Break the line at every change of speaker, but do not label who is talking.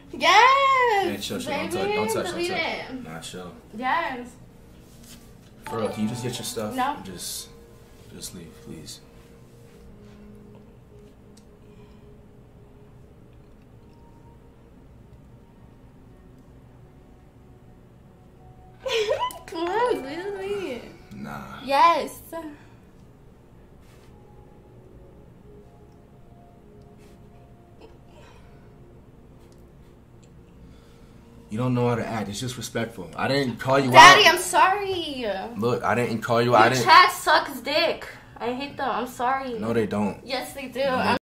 Yes.
Man, chill.
Baby,
Don't touch.
delete it.
Nah, chill.
Yes.
For real, can you just get your stuff?
No.
Just leave, please.
Come on, delete it.
Nah.
Yes.
You don't know how to act. It's disrespectful. I didn't call you
Daddy,
out.
I'm sorry.
Look, I didn't call you out.
Your chat sucks dick. I hate them. I'm sorry.
No, they don't.
Yes, they do.